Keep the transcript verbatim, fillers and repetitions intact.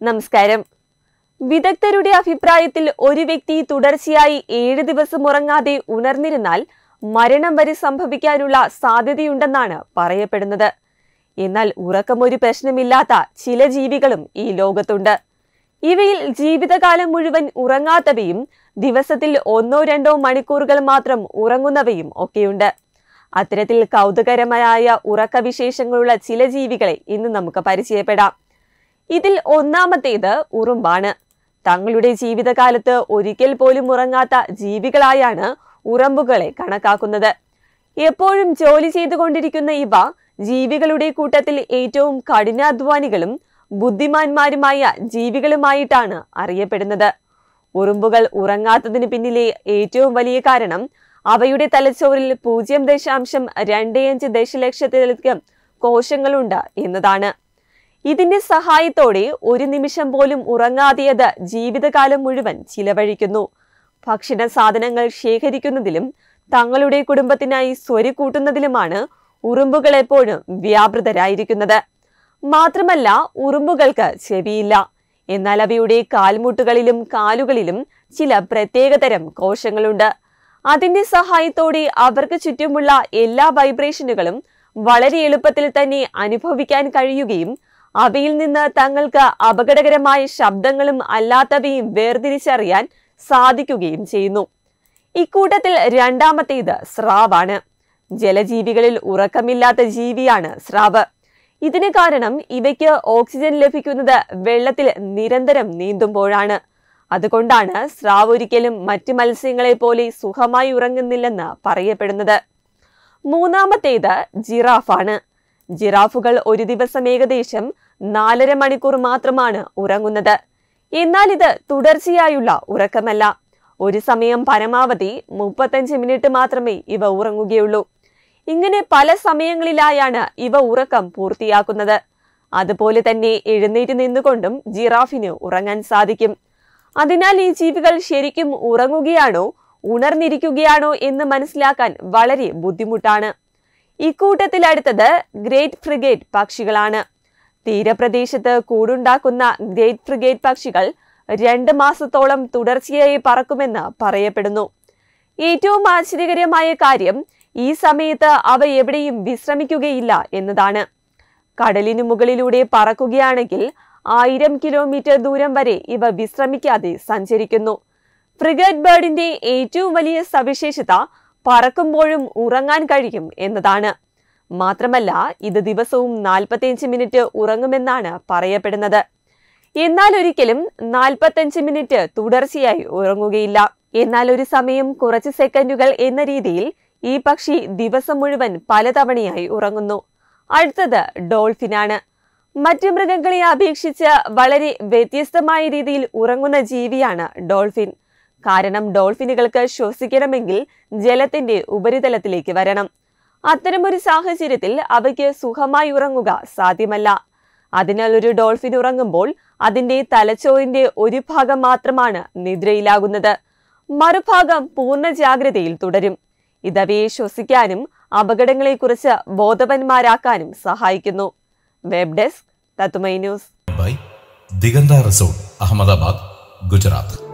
നമസ്കാരം. വിദഗ്ധരുടെ അഭിപ്രായത്തിൽ ഒരു വ്യക്തി തുടർച്ചയായി ഏഴ് ദിവസം ഉറങ്ങാതെ ഉണർന്നിരുന്നാൽ മരണം വരെ സംഭവിക്കാനുള്ള സാധ്യതയുണ്ടെന്നാണ് പറയപ്പെടുന്നത്. എന്നാൽ ഉറക്കമൊരു പ്രശ്നമില്ലാത്ത ചില ജീവികളും ഈ ലോകത്തുണ്ട്. ഇവയിൽ ജീവിതകാലം മുഴുവൻ ഉറങ്ങാത്തവയും ദിവസത്തിൽ ഒന്നോ രണ്ടോ മണിക്കൂറുകൾ മാത്രം ഉറങ്ങുന്നവയും ഒക്കെയുണ്ട്. അത്തരത്തിൽ കൗതുകരമായ ഉറക്കവിശേഷങ്ങളുള്ള ചില ജീവികളെ ഇന്ന് നമുക്ക് പരിചയപ്പെടാം. ഇതിൽ ഒന്നാമത്തേത് ഉറുമ്പാണ്. തങ്ങളുടെ ജീവിതകാലത്ത് ഒരിക്കൽ പോലും ഉറങ്ങാത്ത ജീവികളായാണ് ഉറുമ്പുകളെ കണക്കാക്കുന്നത്. എപ്പോഴും ജോലി ചെയ്തുകൊണ്ടിരിക്കുന്ന ഇവ ജീവികളുടെ കൂട്ടത്തിൽ ഏറ്റവും കഠിനാധ്വാനികളും ബുദ്ധിമാന്മാരുമായ ജീവികളുമായിട്ടാണ് അറിയപ്പെടുന്നത്. ഉറുമ്പുകൾ ഉറങ്ങാത്തതിന് പിന്നിലെ ഏറ്റവും വലിയ കാരണം അവയുടെ തലച്ചോറിൽ പൂജ്യം ദശാംശം രണ്ട് അഞ്ച് ദശലക്ഷത്തിലധികം കോശങ്ങളുണ്ട് എന്നതാണ്. ഇതിന്റെ സഹായത്തോടെ ഒരു നിമിഷം പോലും ഉറങ്ങാതെയത് ജീവിതകാലം മുഴുവൻ ചിലവഴിക്കുന്നു. ഭക്ഷണ സാധനങ്ങൾ ശേഖരിക്കുന്നതിലും തങ്ങളുടെ കുടുംബത്തിനായി സ്വരുക്കൂട്ടുന്നതിലുമാണ് ഉറുമ്പുകൾ എപ്പോഴും വ്യാപൃതരായിരിക്കുന്നത്. മാത്രമല്ല, ഉറുമ്പുകൾക്ക് ചെവിയില്ല. എന്നാൽ അവയുടെ കാൽമുട്ടുകളിലും കാലുകളിലും ചില പ്രത്യേകതരം കോശങ്ങളുണ്ട്. അതിന്റെ സഹായത്തോടെ അവർക്ക് ചുറ്റുമുള്ള എല്ലാ വൈബ്രേഷനുകളും വളരെ എളുപ്പത്തിൽ തന്നെ അനുഭവിക്കാൻ കഴിയുകയും അവയിൽ നിന്ന് തങ്ങൾക്ക് അപകടകരമായ ശബ്ദങ്ങളും അല്ലാത്തവയും വേർതിരിച്ചറിയാൻ സാധിക്കുകയും ചെയ്യുന്നു. ഇക്കൂട്ടത്തിൽ രണ്ടാമത്തേത് സ്രാവാണ്. ജലജീവികളിൽ ഉറക്കമില്ലാത്ത ജീവിയാണ് സ്രാവ്. ഇതിന് കാരണം ഇവയ്ക്ക് ഓക്സിജൻ ലഭിക്കുന്നത് വെള്ളത്തിൽ നിരന്തരം നീന്തുമ്പോഴാണ്. അതുകൊണ്ടാണ് സ്രാവ് ഒരിക്കലും മറ്റ് മത്സ്യങ്ങളെ പോലെ സുഖമായി ഉറങ്ങുന്നില്ലെന്ന് പറയപ്പെടുന്നത്. മൂന്നാമത്തേത് ജിറാഫാണ്. ജിറാഫുകൾ ഒരു ദിവസം ഏകദേശം നാലര മണിക്കൂർ മാത്രമാണ് ഉറങ്ങുന്നത്. എന്നാൽ ഇത് തുടർച്ചയായുള്ള ഉറക്കമല്ല. ഒരു സമയം പരമാവധി മുപ്പത്തഞ്ച് മിനിറ്റ് മാത്രമേ ഇവ ഉറങ്ങുകയുള്ളൂ. ഇങ്ങനെ പല സമയങ്ങളിലായാണ് ഇവ ഉറക്കം പൂർത്തിയാക്കുന്നത്. അതുപോലെ തന്നെ എഴുന്നേറ്റ് നിന്നുകൊണ്ടും ജിറാഫിന് ഉറങ്ങാൻ സാധിക്കും. അതിനാൽ ഈ ജീവികൾ ശരിക്കും ഉറങ്ങുകയാണോ ഉണർന്നിരിക്കുകയാണോ എന്ന് മനസ്സിലാക്കാൻ വളരെ ബുദ്ധിമുട്ടാണ്. ഇക്കൂട്ടത്തിൽ അടുത്തത് ഗ്രേറ്റ് ഫ്രിഗേറ്റ് പക്ഷികളാണ്. തീരപ്രദേശത്ത് കൂടുണ്ടാക്കുന്ന ഗ്രേറ്റ് ഫ്രിഗേറ്റ് പക്ഷികൾ രണ്ട് മാസത്തോളം തുടർച്ചയായി പറക്കുമെന്ന് പറയപ്പെടുന്നു. ഏറ്റവും ആശ്ചര്യകരമായ കാര്യം ഈ സമയത്ത് അവ എവിടെയും വിശ്രമിക്കുകയില്ല എന്നതാണ്. കടലിനു മുകളിലൂടെ പറക്കുകയാണെങ്കിൽ ആയിരം കിലോമീറ്റർ ദൂരം വരെ ഇവ വിശ്രമിക്കാതെ സഞ്ചരിക്കുന്നു. ഫ്രിഗേറ്റ് ബേർഡിന്റെ ഏറ്റവും വലിയ സവിശേഷത പറക്കുമ്പോഴും ഉറങ്ങാൻ കഴിയും എന്നതാണ്. മാത്രമല്ല, ഇത് ദിവസവും നാൽപ്പത്തിയഞ്ച് മിനിറ്റ് ഉറങ്ങുമെന്നാണ് പറയപ്പെടുന്നത്. എന്നാൽ ഒരിക്കലും നാൽപ്പത്തഞ്ച് മിനിറ്റ് തുടർച്ചയായി ഉറങ്ങുകയില്ല. എന്നാൽ ഒരു സമയം കുറച്ച് സെക്കൻഡുകൾ എന്ന രീതിയിൽ ഈ പക്ഷി ദിവസം മുഴുവൻ പലതവണയായി ഉറങ്ങുന്നു. അടുത്തത് ഡോൾഫിനാണ്. മറ്റു മൃഗങ്ങളെ അപേക്ഷിച്ച് വളരെ വ്യത്യസ്തമായ രീതിയിൽ ഉറങ്ങുന്ന ജീവിയാണ് ഡോൾഫിൻ. കാരണം ഡോൾഫിനുകൾക്ക് ശ്വസിക്കണമെങ്കിൽ ജലത്തിന്റെ ഉപരിതലത്തിലേക്ക് വരണം. അത്തരമൊരു സാഹചര്യത്തിൽ അവയ്ക്ക് സുഖമായി ഉറങ്ങുക സാധ്യമല്ല. അതിനാൽ ഒരു ഡോൾഫിൻ ഉറങ്ങുമ്പോൾ അതിന്റെ തലച്ചോറിന്റെ ഒരു ഭാഗം മാത്രമാണ് നിദ്രയിലാകുന്നത്. മറുഭാഗം പൂർണ്ണ ജാഗ്രതയിൽ തുടരും. ഇതവയെ ശ്വസിക്കാനും അപകടങ്ങളെക്കുറിച്ച് ബോധവാന്മാരാക്കാനും സഹായിക്കുന്നു. വെബ് ഡെസ്ക് തത്തുമൈ ന്യൂസ്. ദിഗന്ത റിസോർട്ട്, അഹമ്മദാബാദ്, ഗുജറാത്ത്.